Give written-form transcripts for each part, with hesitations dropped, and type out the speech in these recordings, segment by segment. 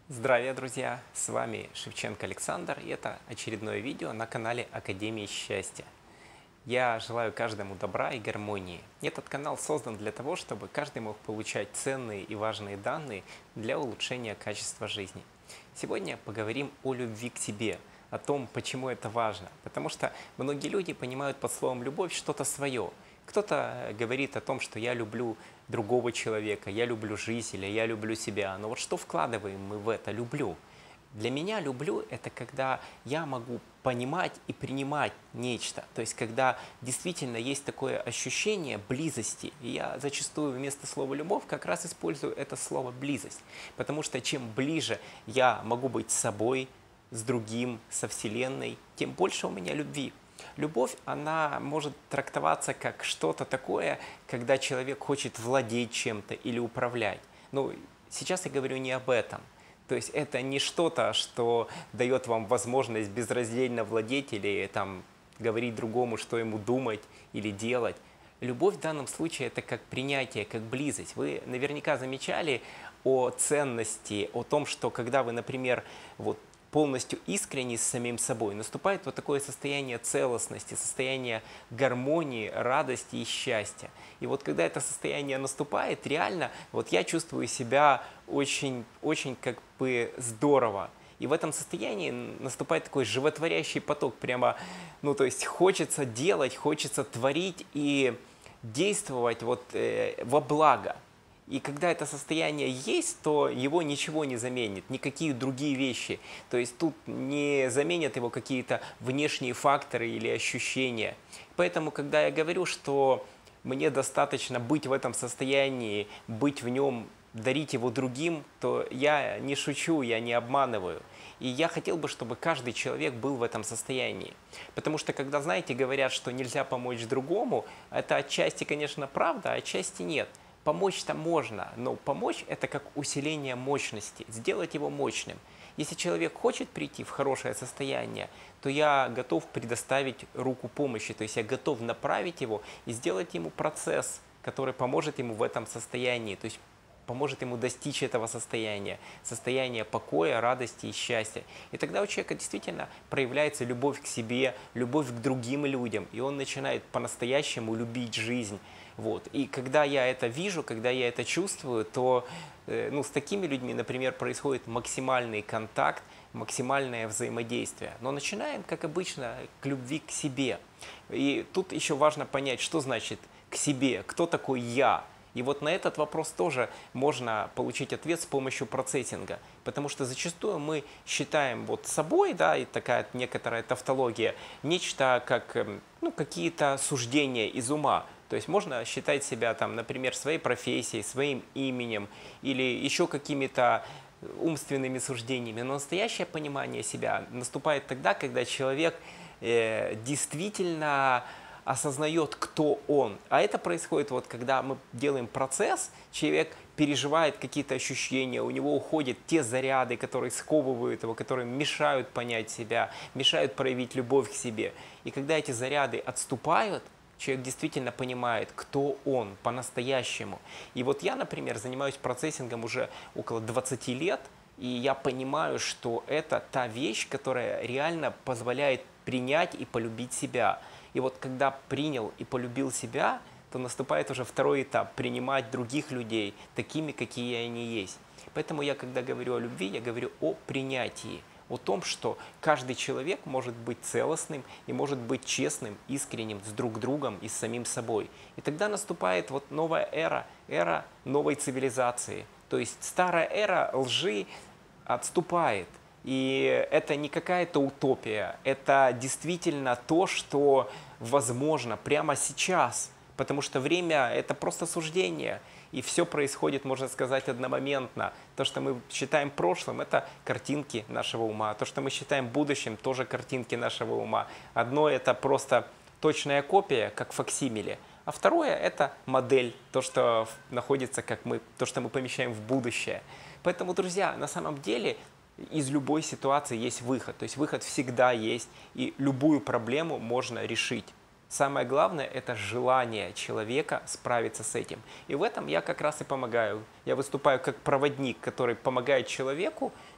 Здравия, друзья! С вами Шевченко Александр, и это очередное видео на канале Академии Счастья. Я желаю каждому добра и гармонии. Этот канал создан для того, чтобы каждый мог получать ценные и важные данные для улучшения качества жизни. Сегодня поговорим о любви к себе, о том, почему это важно. Потому что многие люди понимают под словом «любовь» что-то свое. Кто-то говорит о том, что я люблю другого человека, я люблю жизнь или я люблю себя. Но вот что вкладываем мы в это «люблю»? Для меня «люблю» — это когда я могу понимать и принимать нечто. То есть, когда действительно есть такое ощущение близости. И я зачастую вместо слова «любовь» как раз использую это слово «близость». Потому что чем ближе я могу быть с собой, с другим, со Вселенной, тем больше у меня любви. Любовь, она может трактоваться как что-то такое, когда человек хочет владеть чем-то или управлять. Но сейчас я говорю не об этом. То есть это не что-то, что дает вам возможность безраздельно владеть или там, говорить другому, что ему думать или делать. Любовь в данном случае это как принятие, как близость. Вы наверняка замечали о ценности, о том, что когда вы, например, полностью искренни с самим собой, наступает вот такое состояние целостности, состояние гармонии, радости и счастья. И вот когда это состояние наступает, реально, вот я чувствую себя очень как бы здорово. И в этом состоянии наступает такой животворящий поток, прямо, то есть хочется делать, хочется творить и действовать во благо. И когда это состояние есть, то его ничего не заменит, никакие другие вещи. То есть тут не заменят его какие-то внешние факторы или ощущения. Поэтому, когда я говорю, что мне достаточно быть в этом состоянии, быть в нем, дарить его другим, то я не шучу, я не обманываю. И я хотел бы, чтобы каждый человек был в этом состоянии. Потому что, когда, знаете, говорят, что нельзя помочь другому, это отчасти, конечно, правда, а отчасти нет. Помочь-то можно, но помочь – это как усиление мощности, сделать его мощным. Если человек хочет прийти в хорошее состояние, то я готов предоставить руку помощи, то есть я готов направить его и сделать ему процесс, который поможет ему в этом состоянии, то есть поможет ему достичь этого состояния покоя, радости и счастья. И тогда у человека действительно проявляется любовь к себе, любовь к другим людям, и он начинает по-настоящему любить жизнь. И когда я это вижу, когда я это чувствую, то с такими людьми, например, происходит максимальный контакт, максимальное взаимодействие. Но начинаем, как обычно, к любви к себе. И тут еще важно понять, что значит к себе, кто такой я. И вот на этот вопрос тоже можно получить ответ с помощью процессинга. Потому что зачастую мы считаем собой, да, и такая некоторая тавтология, нечто как какие-то суждения из ума. То есть можно считать себя, там, например, своей профессией, своим именем или еще какими-то умственными суждениями. Но настоящее понимание себя наступает тогда, когда человек действительно осознает, кто он. А это происходит, когда мы делаем процесс, человек переживает какие-то ощущения, у него уходят те заряды, которые сковывают его, которые мешают понять себя, мешают проявить любовь к себе. И когда эти заряды отступают, человек действительно понимает, кто он по-настоящему. И я, например, занимаюсь процессингом уже около 20 лет, и я понимаю, что это та вещь, которая реально позволяет принять и полюбить себя. И когда принял и полюбил себя, то наступает уже второй этап – принимать других людей такими, какие они есть. Поэтому я, когда говорю о любви, я говорю о принятии. О том, что каждый человек может быть целостным и может быть честным, искренним с друг другом и с самим собой. И тогда наступает новая эра новой цивилизации. То есть старая эра лжи отступает. И это не какая-то утопия, это действительно то, что возможно прямо сейчас. Потому что время – это просто суждение, и все происходит, можно сказать, одномоментно. То, что мы считаем прошлым – это картинки нашего ума. То, что мы считаем будущим – тоже картинки нашего ума. Одно – это просто точная копия, как факсимиле. А второе – это модель, то, что находится, то, что мы помещаем в будущее. Поэтому, друзья, на самом деле из любой ситуации есть выход. То есть выход всегда есть, и любую проблему можно решить. Самое главное – это желание человека справиться с этим. И в этом я как раз и помогаю. Я выступаю как проводник, который помогает человеку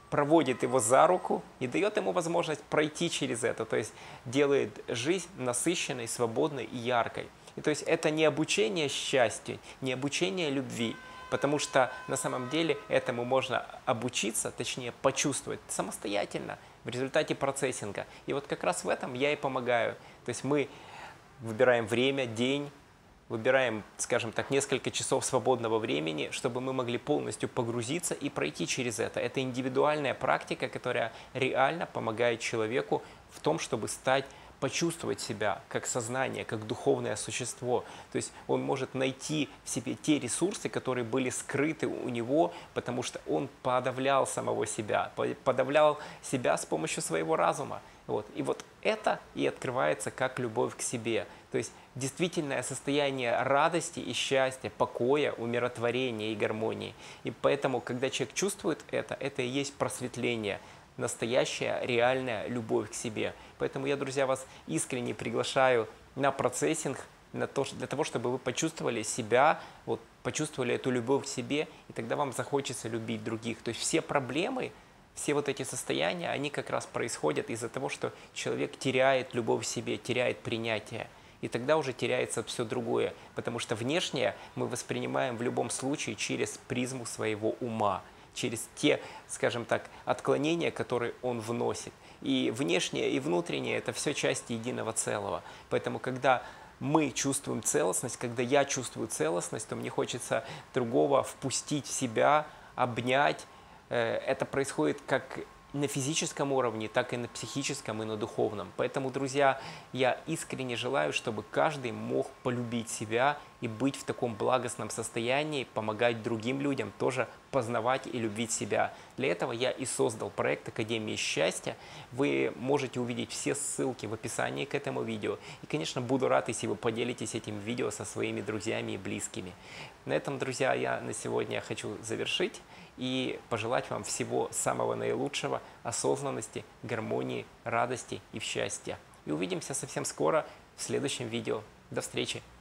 проводит его за руку и дает ему возможность пройти через это, то есть делает жизнь насыщенной, свободной и яркой. И то есть это не обучение счастью, не обучение любви, потому что на самом деле этому можно обучиться, точнее почувствовать самостоятельно в результате процессинга. И вот как раз в этом я и помогаю. То есть мы выбираем время, день, выбираем, скажем так, несколько часов свободного времени, чтобы мы могли полностью погрузиться и пройти через это. Это индивидуальная практика, которая реально помогает человеку в том, чтобы почувствовать себя как сознание, как духовное существо. То есть он может найти в себе те ресурсы, которые были скрыты у него, потому что он подавлял самого себя, подавлял себя с помощью своего разума. И вот это и открывается как любовь к себе. То есть действительное состояние радости и счастья, покоя, умиротворения и гармонии. И поэтому, когда человек чувствует это и есть просветление, настоящая, реальная любовь к себе. Поэтому я, друзья, вас искренне приглашаю на процессинг, для того, чтобы вы почувствовали себя, почувствовали эту любовь к себе, и тогда вам захочется любить других. То есть все проблемы, все вот эти состояния, они как раз происходят из-за того, что человек теряет любовь к себе, теряет принятие. И тогда уже теряется все другое, потому что внешнее мы воспринимаем в любом случае через призму своего ума, через те, скажем так, отклонения, которые он вносит. И внешнее, и внутреннее – это все части единого целого. Поэтому, когда мы чувствуем целостность, когда я чувствую целостность, то мне хочется другого впустить в себя, обнять. Это происходит как на физическом уровне, так и на психическом, и на духовном. Поэтому, друзья, я искренне желаю, чтобы каждый мог полюбить себя и быть в таком благостном состоянии, помогать другим людям тоже познавать и любить себя. Для этого я и создал проект Академии Счастья. Вы можете увидеть все ссылки в описании к этому видео. И, конечно, буду рад, если вы поделитесь этим видео со своими друзьями и близкими. На этом, друзья, я на сегодня хочу завершить и пожелать вам всего самого наилучшего, осознанности, гармонии, радости и счастья. И увидимся совсем скоро в следующем видео. До встречи!